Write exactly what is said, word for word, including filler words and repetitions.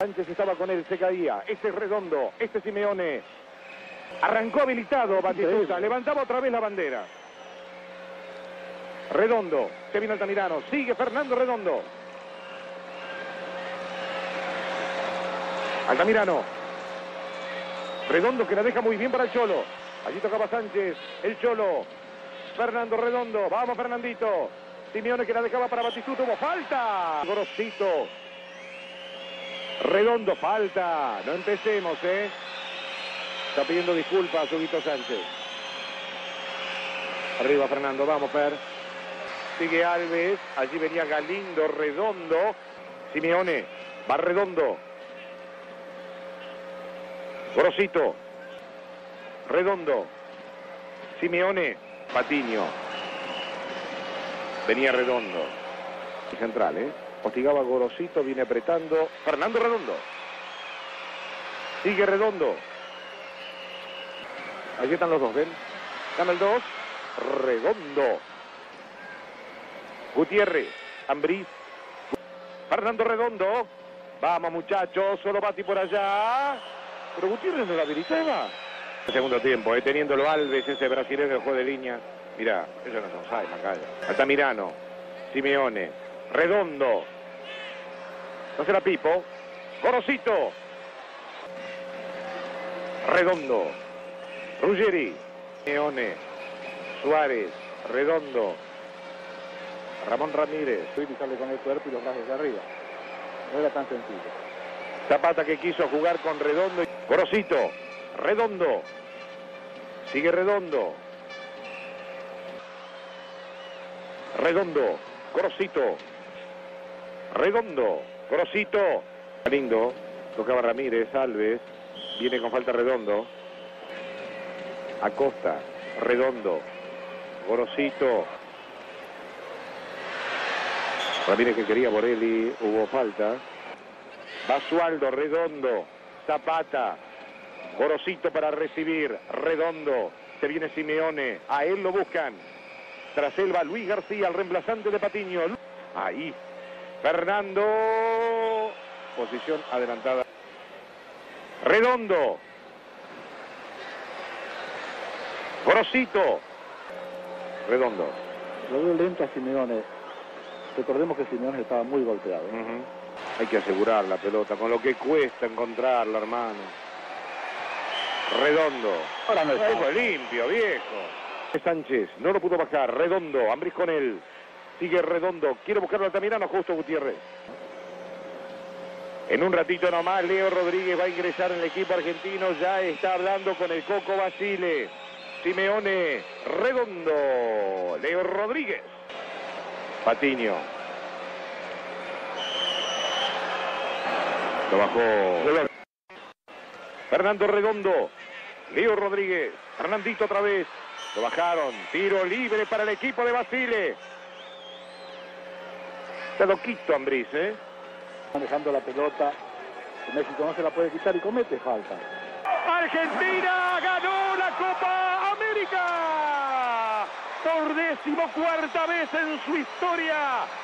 Sánchez estaba con él, se caía. Este es Redondo, este es Simeone. Arrancó habilitado Batistuta, levantaba otra vez la bandera. Redondo, se viene Altamirano, sigue Fernando Redondo. Altamirano. Redondo que la deja muy bien para el Cholo. Allí tocaba Sánchez, el Cholo. Fernando Redondo, vamos Fernandito. Simeone que la dejaba para Batistuta, hubo falta. Gorosito. Redondo, falta. No empecemos, ¿eh? Está pidiendo disculpas a Huguito Sánchez. Arriba Fernando, vamos Fer. Sigue Alves, allí venía Galindo, Redondo. Simeone, va Redondo. Gorosito. Redondo. Simeone, Patiño. Venía Redondo. Central, ¿eh? Hostigaba Gorosito, viene apretando. Fernando Redondo. Sigue Redondo. Allí están los dos, ¿ven? Gana el dos. Redondo. Gutiérrez. Ambriz. Fernando Redondo. Vamos, muchachos. Solo Bati por allá. Pero Gutiérrez no la habilitaba. Segundo tiempo, ¿eh? Teniéndolo Alves, ese brasileño que juega de línea. Mirá, eso no son sabe, Macaya. Altamirano. Simeone. Redondo. No será Pipo. Gorosito. Redondo. Ruggeri. Simeone. Suárez. Redondo. Ramón Ramírez. Y sale con el cuerpo y los brazos de arriba. No era tan sencillo. Zapata que quiso jugar con Redondo. Gorosito. Redondo. Sigue Redondo. Redondo. Gorosito. Redondo. Gorosito. Lindo. Tocaba Ramírez. Alves. Viene con falta Redondo. Acosta. Redondo. Gorosito. Ramírez que quería Borelli. Hubo falta. Basualdo. Redondo. Zapata. Gorosito para recibir. Redondo. Se viene Simeone. A él lo buscan. Tras él va Luis García, el reemplazante de Patiño. Ahí. Fernando. Posición adelantada. Redondo. Gorosito. Redondo. Lo veo lento a Simeone. Recordemos que Simeone estaba muy golpeado. Uh-huh. Hay que asegurar la pelota, con lo que cuesta encontrarla, hermano. Redondo. Ahora no está. Fue limpio, viejo. Sánchez, no lo pudo bajar. Redondo, Ambriz con él. Sigue Redondo. Quiere buscarlo Altamirano, Justo Gutiérrez. En un ratito nomás, Leo Rodríguez va a ingresar en el equipo argentino. Ya está hablando con el Coco Basile. Simeone, Redondo, Leo Rodríguez. Patiño. Lo bajó. Fernando Redondo. Leo Rodríguez. Fernandito otra vez. Lo bajaron. Tiro libre para el equipo de Basile. Está loquito Ambriz, ¿eh? Manejando la pelota. México no se la puede quitar y comete falta. Argentina ganó la Copa América. Por decimocuarta vez en su historia.